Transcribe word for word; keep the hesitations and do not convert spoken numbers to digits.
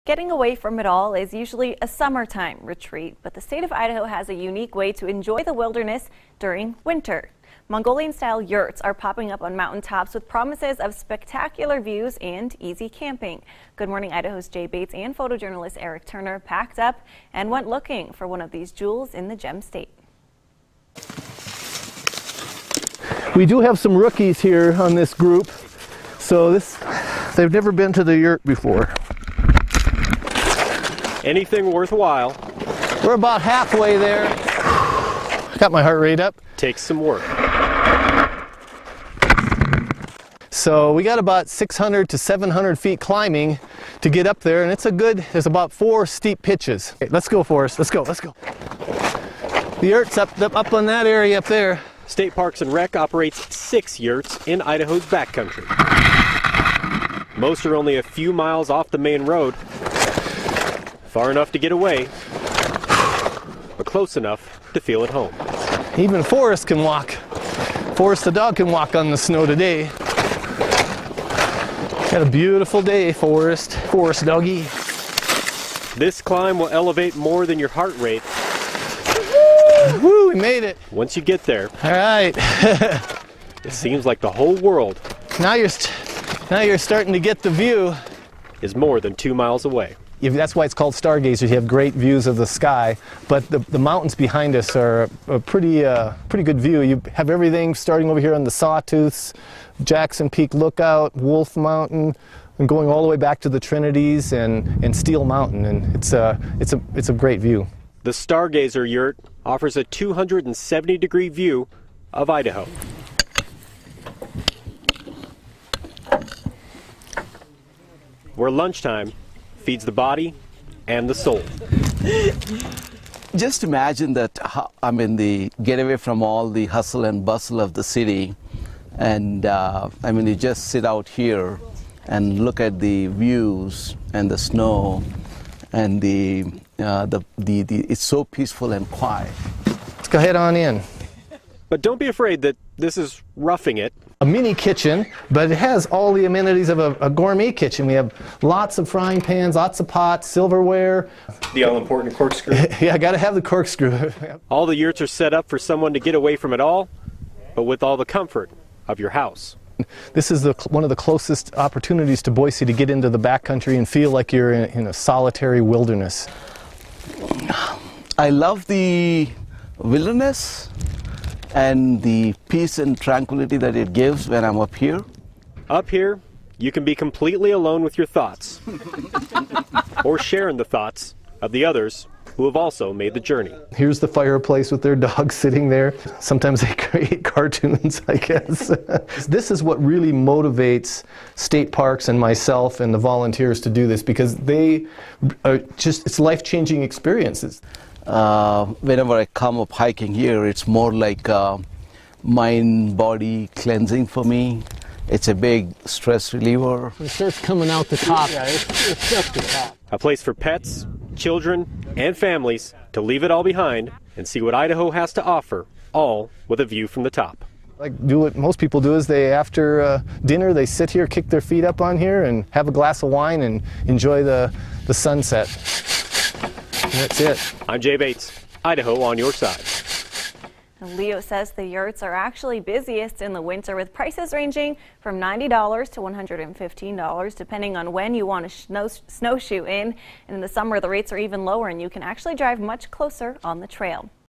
Getting away from it all is usually a summertime retreat, but the state of Idaho has a unique way to enjoy the wilderness during winter. Mongolian-style yurts are popping up on mountaintops with promises of spectacular views and easy camping. Good Morning Idaho's Jay Bates and photojournalist Eric Turner packed up and went looking for one of these jewels in the Gem State. We do have some rookies here on this group, so this they've never been to the yurt before. Anything worthwhile. We're about halfway there. Got my heart rate up. Takes some work. So we got about six hundred to seven hundred feet climbing to get up there, and it's a good, there's about four steep pitches. Okay, let's go, Forrest. Let's go, let's go. The yurt's up, up, up on that area up there. State Parks and Rec operates six yurts in Idaho's backcountry. Most are only a few miles off the main road. Far enough to get away, but close enough to feel at home. Even Forrest can walk. Forrest the dog can walk on the snow today. Got a beautiful day, Forrest. Forrest doggy. This climb will elevate more than your heart rate. Woo, we made it. Once you get there, all right. It seems like the whole world now you're st now you're starting to get the view. Is more than two miles away. If that's why it's called stargazers. You have great views of the sky, but the, the mountains behind us are a pretty uh, pretty good view. You have everything starting over here on the Sawtooths, Jackson Peak Lookout, Wolf Mountain, and going all the way back to the Trinities and, and Steel Mountain, and it's a, it's, a, it's a great view. The Stargazer yurt offers a two hundred seventy degree view of Idaho. Where lunchtime feeds the body and the soul. Just imagine that, I mean, the get away from all the hustle and bustle of the city, and uh, I mean, you just sit out here and look at the views and the snow, and the uh, the, the the it's so peaceful and quiet. Let's go head on in. But don't be afraid that this is roughing it. A mini kitchen, but it has all the amenities of a, a gourmet kitchen. We have lots of frying pans, lots of pots, silverware. The all-important corkscrew. Yeah, I got to have the corkscrew. All the yurts are set up for someone to get away from it all, but with all the comfort of your house. This is the, one of the closest opportunities to Boise to get into the backcountry and feel like you're in, in a solitary wilderness. I love the wilderness and the peace and tranquility that it gives when I'm up here. Up here, you can be completely alone with your thoughts, or sharing the thoughts of the others who have also made the journey. Here's the fireplace with their dog sitting there. Sometimes they create cartoons, I guess. This is what really motivates state parks and myself and the volunteers to do this, because they are just, it's life-changing experiences. Uh, whenever I come up hiking here, it's more like uh, mind-body cleansing for me. It's a big stress reliever. It starts coming out the top. Yeah, it's, it's up the top. A place for pets, children, and families to leave it all behind and see what Idaho has to offer, all with a view from the top. Like, do what most people do is they, after uh, dinner, they sit here, kick their feet up on here, and have a glass of wine and enjoy the, the sunset. That's it. I'm Jay Bates, Idaho on your side. Leo says the yurts are actually busiest in the winter, with prices ranging from ninety dollars to one hundred fifteen dollars, depending on when you want to snow, snowshoe in. And in the summer, the rates are even lower, and you can actually drive much closer on the trail.